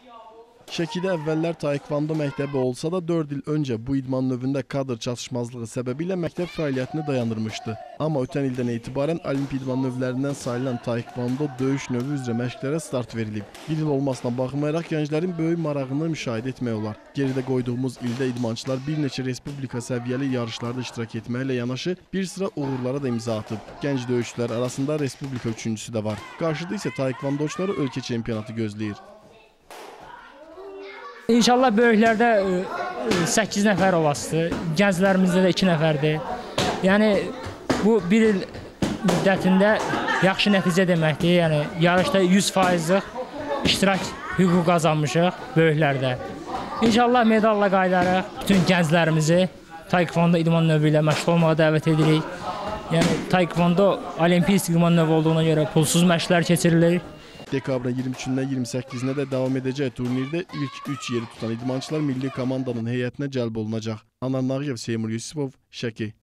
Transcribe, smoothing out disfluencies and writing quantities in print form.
Şəkidə əvvəllər taekvondo məktəbi olsa da 4 il öncə bu idman növündə kadr çatışmazlığı səbəbilə məktəb fəaliyyətini dayandırmışdı. Amma ötən ildən etibarən olimpi idman növlərindən sayılan taekvondo döyüş növü üzrə məşqlərə start verilib. Bir il olmasına baxmayaraq gənclərin böyük marağını müşahidə etmək olar. Geridə qoyduğumuz ildə idmançılar bir neçə respublika səviyyəli yarışlarda iştirak etməklə yanaşı bir sıra uğurlara da imza atıb. Gənc döyüşçülər arasında respublika üçüncüsü də var. Qarşıda isə taekvondoçuları ölkə çempionatı gözləyir. İnşallah böyüklərdə 8 nəfər olasıdır, gənclərimizdə də 2 nəfərdir. Yəni bu bir il müddətində yaxşı nəticə deməkdir. Yəni yarışda 100%'lik iştirak hüququ qazanmışıq böyüklərdə. İnşallah medalla qayıdarıq. Bütün gənclərimizi taekvondo idman növü ilə məşğul olmağa dəvət edirik. Yəni taekvondo olimpiyik idman növü olduğuna görə pulsuz məşqlər keçirilir. Dekabrın 23-dən 28-nə də davam edəcək turnirdə ilk 3 yeri tutan idmançılar milli komandanın heyətinə cəlb olunacaq. Anar Nağıyev, Seymur Yusifov, Şəki.